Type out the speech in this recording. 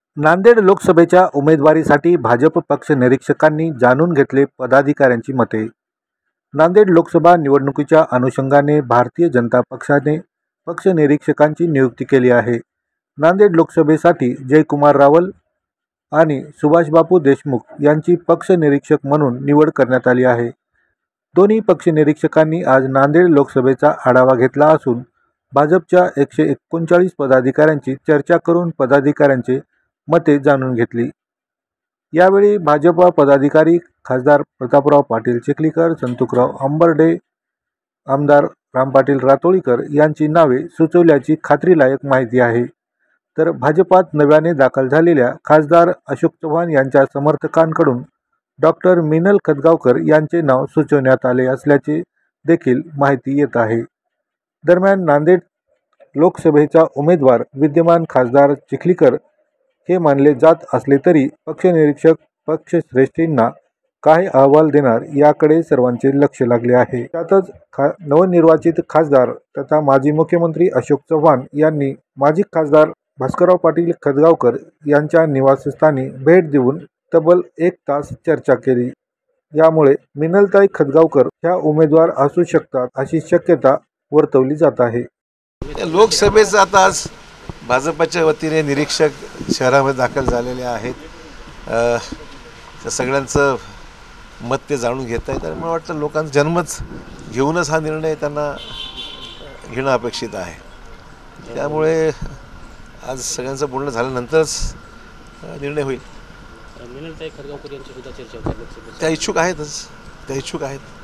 नांदेड लोकसभेच्या उमेदवारीसाठी भाजप पक्ष निरीक्षकांनी जाणून घेतले पदाधिकाऱ्यांची मते। नांदेड लोकसभा निवडणुकीच्या अनुषंगाने भारतीय जनता पक्षाने पक्ष निरीक्षकांची नियुक्ती केली आहे। नांदेड लोकसभेसाठी जयकुमार रावल आणि सुभाषबापू देशमुख यांची पक्ष निरीक्षक म्हणून निवड करण्यात आली आहे। दोन्ही पक्ष निरीक्षकांनी आज नांदेड लोकसभेचा आढावा घेतला असून भाजपच्या 139 पदाधिकाऱ्यांची चर्चा करून पदाधिकाऱ्यांचे मते जाणून घेतली। यावेळी भाजपा पदाधिकारी खासदार प्रतापराव पाटील चिखलीकर, संतोषराव अंबर्डे, आमदार रामपाटील रातोळीकर यांची नावे सुचवल्याची खात्रीलायक माहिती आहे। तर भाजपात नव्याने दाखल झालेल्या खासदार अशोक चव्हाण यांच्या समर्थकांकडून डॉक्टर मिनल खतगावकर यांचे नाव सुचवण्यात आले असल्याचे देखील माहिती येत आहे। दरम्यान नांदेड लोकसभेचा उमेदवार विद्यमान खासदार चिखलीकर हे मानले जात असले तरी पक्षनिरीक्षक पक्षश्रेष्ठींना काय अहवाल देणार याकडे सर्वांचे लक्ष लागले आहे। त्यातच नवनिर्वाचित खासदार तथा माजी मुख्यमंत्री अशोक चव्हाण यांनी माजी खासदार भास्करराव पाटील खतगावकर यांच्या निवासस्थानी भेट देऊन तब्बल 1 तास चर्चा केली। यामुळे मिनलताई खतगावकर ह्या उमेदवार असू शकतात अशी शक्यता वर्तवली जात आहे। लोकसभेचं आता आज भाजपच्या वतीने निरीक्षक शहरामध्ये दाखल झालेले आहेत। त्या सगळ्यांचं मत ते जाणून घेत आहेत आणि मला वाटतं लोकांचा जन्मच घेऊनच हा निर्णय त्यांना घेणं अपेक्षित आहे। त्यामुळे आज सगळ्यांचं बोलणं झाल्यानंतरच निर्णय होईल। मिनलताई खतगावकर यांची सुद्धा चर्चा होती लोकसभेत। त्या इच्छुक आहेत।